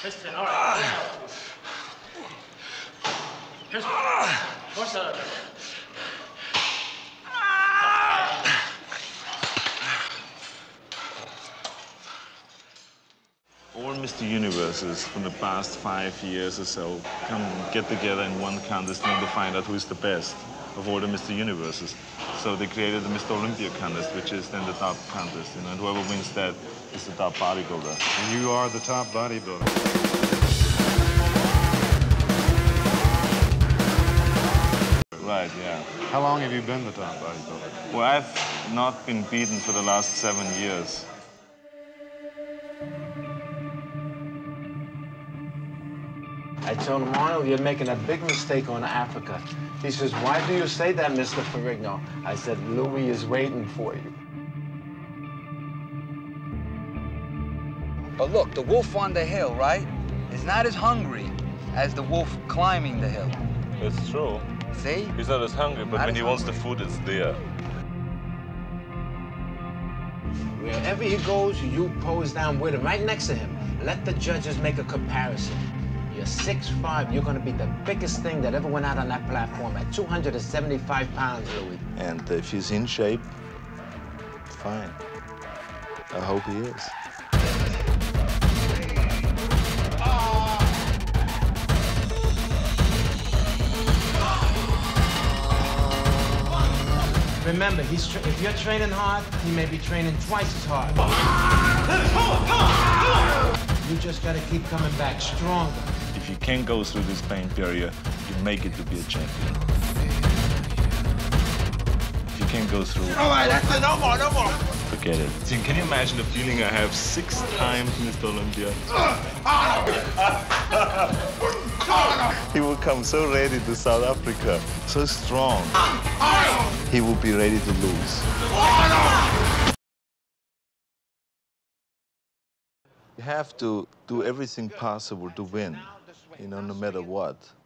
Piston, all right. Piston. Push that up. All Mr. Universes from the past 5 years or so come get together in one contest and to find out who is the best of all the Mr. Universes. So they created the Mr. Olympia contest, which is then the top contest, and whoever wins that is the top bodybuilder. And you are the top bodybuilder. Right, yeah. How long have you been the top bodybuilder? Well, I've not been beaten for the last 7 years. I told him, Arnold, you're making a big mistake on Africa. He says, why do you say that, Mr. Ferrigno? I said, Louis is waiting for you. But look, the wolf on the hill, right, is not as hungry as the wolf climbing the hill. It's true. See? He's not as hungry, but when he wants the food, it's there. Wherever he goes, you pose down with him, right next to him. Let the judges make a comparison. You're 6'5", you're gonna be the biggest thing that ever went out on that platform at 275 pounds, Louis. And if he's in shape, fine. I hope he is. Remember, if you're training hard, he may be training twice as hard. You just gotta keep coming back stronger. If you can go through this pain period, you make it to be a champion. If you can go through... All right, that's it. No more, no more. Forget it. Tim, can you imagine the feeling I have 6 times Mr. Olympia? He will come so ready to South Africa, so strong. He will be ready to lose. You have to do everything possible to win, no matter what.